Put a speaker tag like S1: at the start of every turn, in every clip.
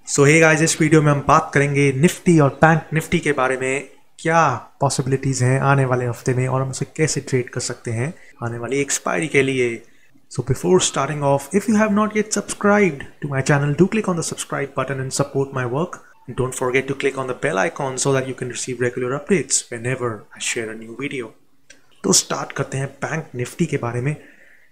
S1: सो hey guys, इस video में हम बात करेंगे निफ्टी और बैंक निफ्टी के बारे में। क्या पॉसिबिलिटीज़ हैं आने वाले हफ्ते में और हम उसे कैसे ट्रेड कर सकते हैं आने वाली एक्सपायरी के लिए। So before starting off, if you have not yet subscribed to my channel, do click on the subscribe button and support my work. Don't forget to click on the bell icon so that you can receive regular updates whenever I share a new video. तो start करते हैं bank Nifty के बारे में।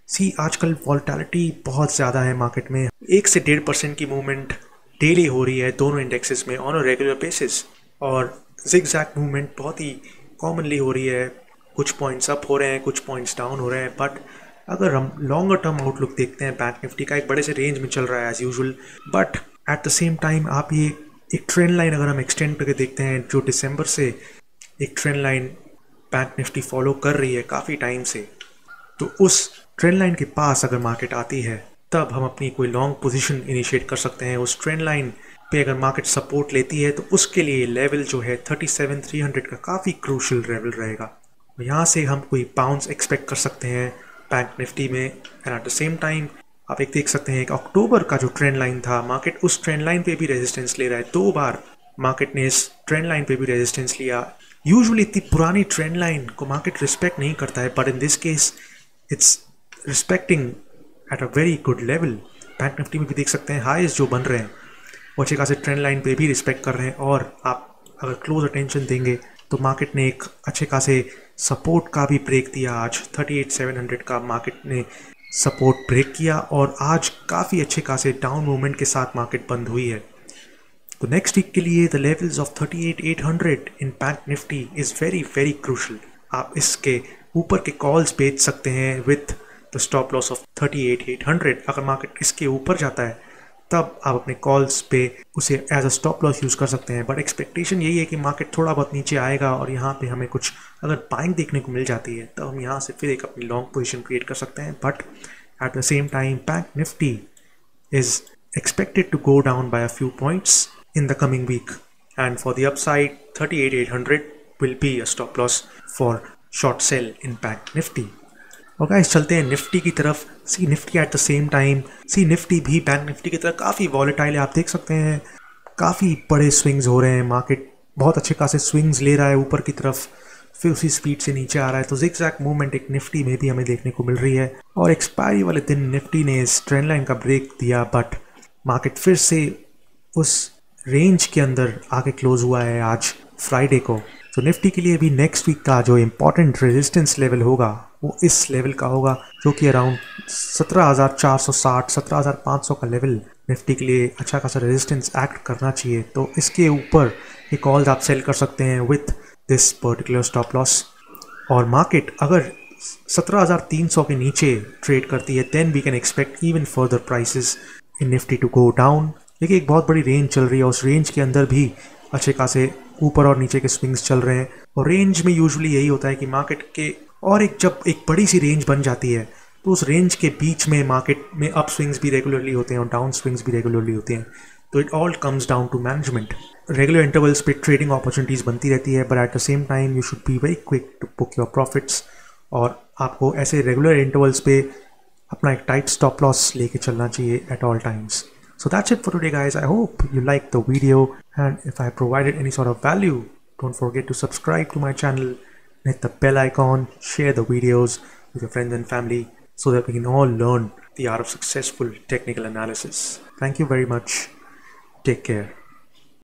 S1: आजकल volatility बहुत ज़्यादा है मार्केट में। 1 से 1.5% की मूवमेंट डेली हो रही है दोनों इंडेक्सेस में ऑन अ रेगुलर बेसिस, और जिगजैग मूवमेंट बहुत ही कॉमनली हो रही है। कुछ पॉइंट्स अप हो रहे हैं, कुछ पॉइंट्स डाउन हो रहे हैं, बट अगर हम लॉन्गर टर्म आउटलुक देखते हैं बैंक निफ्टी का एक बड़े से रेंज में चल रहा है as usual. But at the same time आप ये एक ट्रेंड लाइन अगर हम एक्सटेंड करके देखते हैं, जो दिसंबर से एक trend line bank Nifty follow कर रही है काफ़ी टाइम से, तो उस ट्रेंड लाइन के पास अगर मार्केट आती है तब हम अपनी कोई लॉन्ग पोजीशन इनिशिएट कर सकते हैं। उस ट्रेंड लाइन पे अगर मार्केट सपोर्ट लेती है तो उसके लिए लेवल जो है 37,300 का काफ़ी क्रूशियल लेवल रहेगा। यहाँ से हम कोई बाउंस एक्सपेक्ट कर सकते हैं बैंक निफ्टी में। And at the same time आप एक देख सकते हैं कि अक्टूबर का जो ट्रेंड लाइन था, मार्केट उस ट्रेंड लाइन पे भी रेजिस्टेंस ले रहा है। 2 बार मार्केट ने इस ट्रेंड लाइन पे भी रेजिस्टेंस लिया। यूजुअली इतनी पुरानी ट्रेंड लाइन को मार्केट रिस्पेक्ट नहीं करता है, but in this case it's respecting at a very good level. Bank Nifty में भी देख सकते हैं हाईज जो बन रहे हैं वो अच्छे खासे ट्रेंड लाइन पे भी रिस्पेक्ट कर रहे हैं। और आप अगर क्लोज अटेंशन देंगे तो मार्केट ने एक अच्छे खासे सपोर्ट का भी ब्रेक दिया। आज 38,700 का मार्केट ने सपोर्ट ब्रेक किया और आज काफ़ी अच्छे खासे डाउन मूवमेंट के साथ मार्केट बंद हुई है। तो नेक्स्ट वीक के लिए the levels of 38,800 in bank Nifty is very very crucial. आप इसके ऊपर के कॉल्स बेच सकते हैं with the stop loss of 38,800। अगर मार्केट इसके ऊपर जाता है तब आप अपने कॉल्स पे उसे as a stop loss use कर सकते हैं। बट एक्सपेक्टेशन यही है कि मार्केट थोड़ा बहुत नीचे आएगा और यहाँ पे हमें कुछ अगर बाइंग देखने को मिल जाती है तो हम यहाँ से फिर एक अपनी लॉन्ग पोजीशन क्रिएट कर सकते हैं। But at the same time bank Nifty is expected to go down by a few points in the coming week, and for the upside 38,800 will be a stop loss for short sell in bank nifty. और guys चलते हैं Nifty की तरफ। Nifty at the same time Nifty भी bank Nifty की तरफ काफ़ी volatile है। आप देख सकते हैं काफ़ी बड़े स्विंग्स हो रहे हैं, मार्केट बहुत अच्छे खासे स्विंग्स ले रहा है ऊपर की तरफ, फिर उसी स्पीड से नीचे आ रहा है। तो जिगजैग मूवमेंट एक निफ्टी में भी हमें देखने को मिल रही है। और एक्सपायरी वाले दिन निफ्टी ने इस ट्रेंड लाइन का ब्रेक दिया, बट मार्केट फिर से उस रेंज के अंदर आके क्लोज हुआ है आज फ्राइडे को। तो निफ्टी के लिए भी नेक्स्ट वीक का जो इम्पोर्टेंट रेजिस्टेंस लेवल होगा वो इस लेवल का होगा, जो कि अराउंड 17,460 17,500 का लेवल निफ्टी के लिए अच्छा खासा रेजिस्टेंस एक्ट करना चाहिए। तो इसके ऊपर ये कॉल्स आप सेल कर सकते हैं with this particular stop loss. और मार्केट अगर 17,300 के नीचे ट्रेड करती है then we can expect even further prices in Nifty to go down. देखिए एक बहुत बड़ी रेंज चल रही है, उस रेंज के अंदर भी अच्छे खासे ऊपर और नीचे के स्विंग्स चल रहे हैं। और रेंज में यूजुअली यही होता है कि मार्केट के और जब एक बड़ी सी रेंज बन जाती है तो उस रेंज के बीच में मार्केट में अप स्विंग्स भी रेगुलरली होते हैं और डाउन स्विंग्स भी रेगुलरली होते हैं। तो it all comes down to management. Regular intervals पे ट्रेडिंग अपॉर्चुनिटीज़ बनती रहती है, but at the same time you should be very quick to book your profits. और आपको ऐसे रेगुलर इंटरवल्स पे अपना एक टाइट स्टॉप लॉस लेके चलना चाहिए at all times. So that's it for today, guys. I hope you liked the video, and if I provided any sort of value, don't forget to subscribe to my channel, hit the bell icon, share the videos with your friends and family so that we can all learn the art of successful technical analysis. Thank you very much. Take care.